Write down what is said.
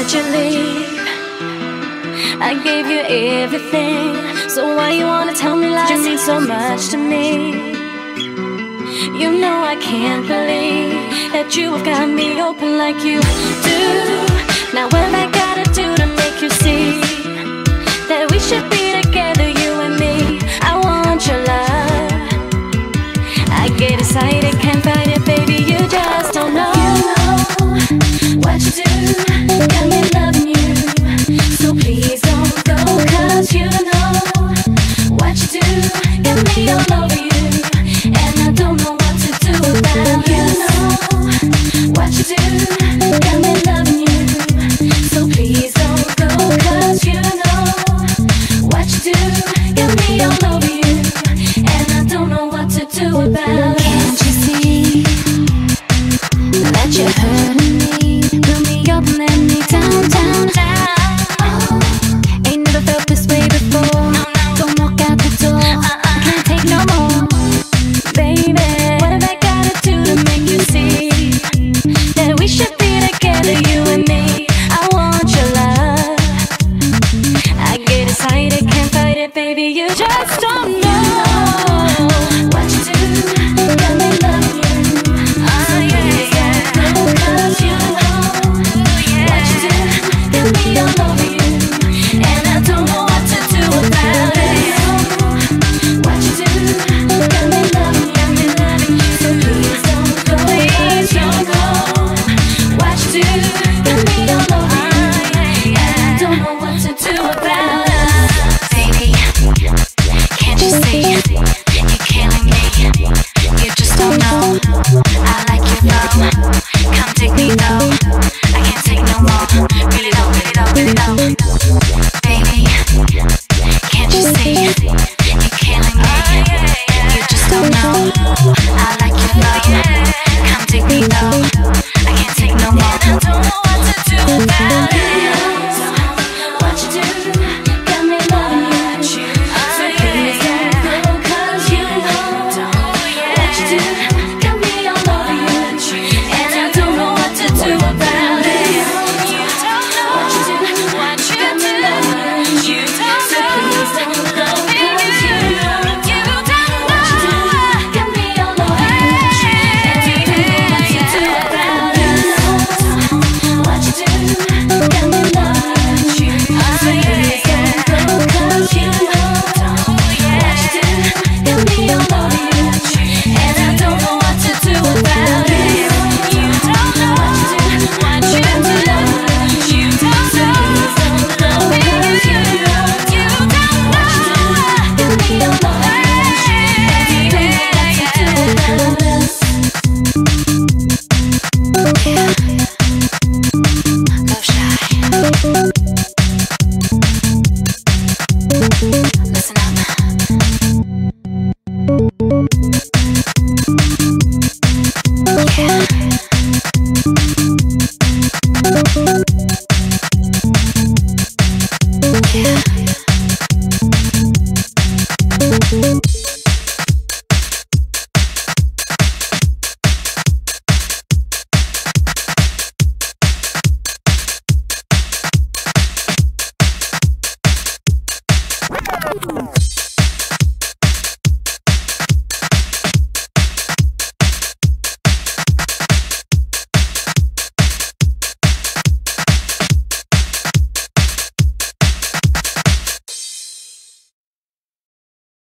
let you leave. I gave you everything, so why you wanna tell me lies? You mean so much to me. You know I can't believe that you have got me open like you do. Now what have I gotta do to make you see that we should be together, you and me? I want your love. I get excited, can't fight it, baby, you just don't know. You know what you do, got me loving you. So please don't go, 'cause you know what you do, got me all over you. And I don't know what to do about it. You know what you do, got me loving you. So please don't go, 'cause you know what you do, got me all over you. And I don't know what to do about it. Can't you see that you're hurting me? Pull me up and let me down, down, down. Oh, ain't never felt this way before. Don't walk out the door, I can't take no more. Baby, what have I gotta do to make you see that we should be together, you and me? I want your love. I get excited, can't fight it, baby, you just don't know what you do, got me loving you. Oh yeah, yeah. 'Cause you know what you do, got me all over.